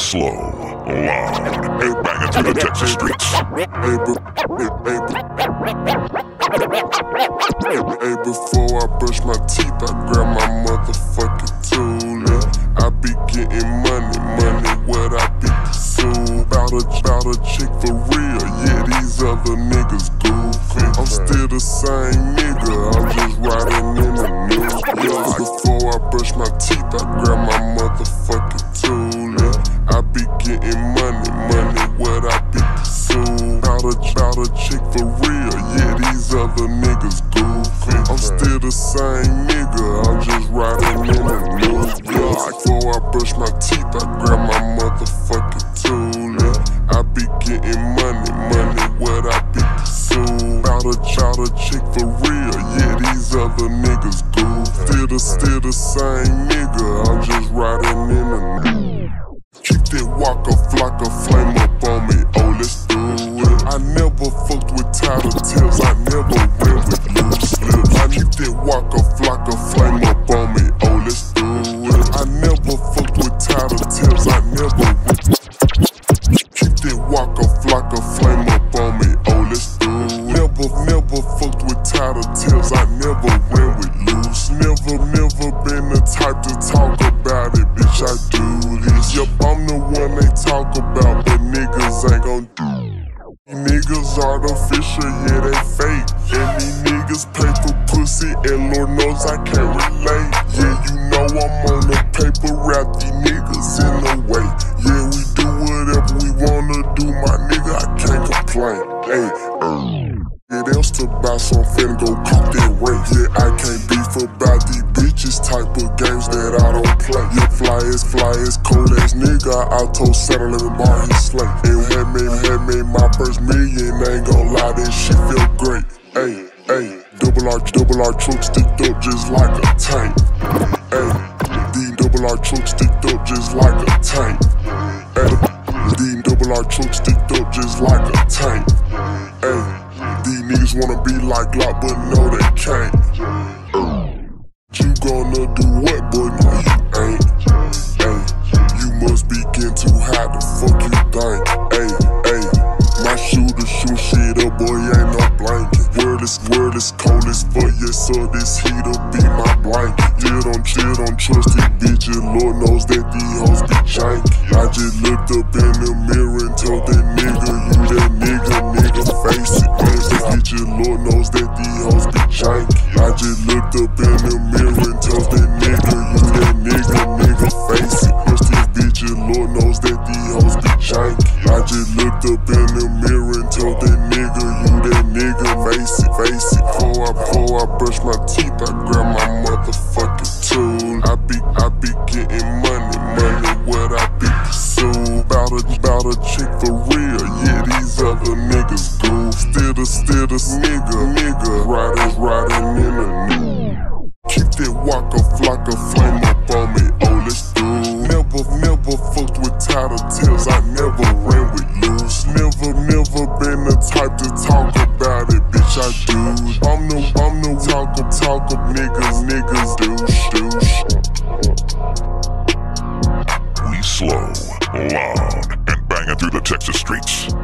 slow, loud, and banging through the Texas streets. Hey, before I brush my teeth, I grab my motherfucking tool. I be getting money, what I be pursued. Bout a chick for real, yeah, these other niggas goofy. I'm still the same nigga, I'm just riding in the news. Yeah, before I brush my teeth, I grab my motherfucking tool. I be getting money, what I be pursued. Bout a chick for real, yeah, these other niggas goofy. I'm still the same nigga, I'm just riding in the news. Yeah, before I brush my teeth, I grab my motherfucking tool. I be getting money, what I be pursued. Bout a chick for real, yeah, these other niggas goofy. Still the same nigga, I'm just riding in the news. Keep that walker, flock of flame up on me, oh let's do it. I never fucked with tattletales, I never went with loose lips. I keep that walker, flock of flame up on me, oh let's do it. I never fucked with tattletales, I never went. Keep that walker, flock of flame up on me, oh let's do it. Never fucked with tattletales, I never went with loose. Never been the type to talk about it, bitch, I do this. Yup, I'm the one they talk about, but niggas ain't gon' do. Niggas artificial, yeah, they fake. And these niggas pay for pussy, and Lord knows I can't relate. Yeah, you know I'm on the paper, wrap these niggas in the way. Yeah, we do whatever we wanna do, my nigga, I can't complain. Hey, it else to buy, so I'm finna go cop that rate. Yeah, I can't beef about these bitches, type of games that I don't play. Yeah, fly as cold as nigga, I told settle and bar his slate. And had made my first million, ain't gon' lie, that shit feel great. Hey, double R truck sticked up just like a tank. Hey, these double R truck sticked up just like a tank. Hey, these double R truck sticked up just like a tank. Hey, these niggas wanna be like Glock, but no they can't. You gonna do what, boy? No, you ain't. Hey, you must be getting too high, the fuck you think? Hey, my shooter shoot shit up, boy, ain't no blanket. Word is cold as fuck, yes sir, this heat'll be my blanket. Chill, don't trust these bitches, Lord knows that these hoes be janky. I just looked up in the mirror and told that nigga, you that nigga, face it. Bitches, Lord knows that these hoes be janky. I just looked up in the mirror and told that nigga, you that nigga, face it. Trust these bitches, Lord knows that these hoes be janky. I just looked up in the mirror and told that nigga, you that nigga, face it. Before I brush my teeth, I grab my motherfucking tool. I be getting money, what I be pursued. Bout a chick for real, yeah, these other niggas goof. Still the nigga, riding in the news. Keep that walker, flock of flame up on me, oh let's do it. Never fucked with tattletales, I never ran with loose. Never been the type to talk about it, bitch, I do. I'm the talk of niggas douche. We slow, loud, and banging through the Texas streets.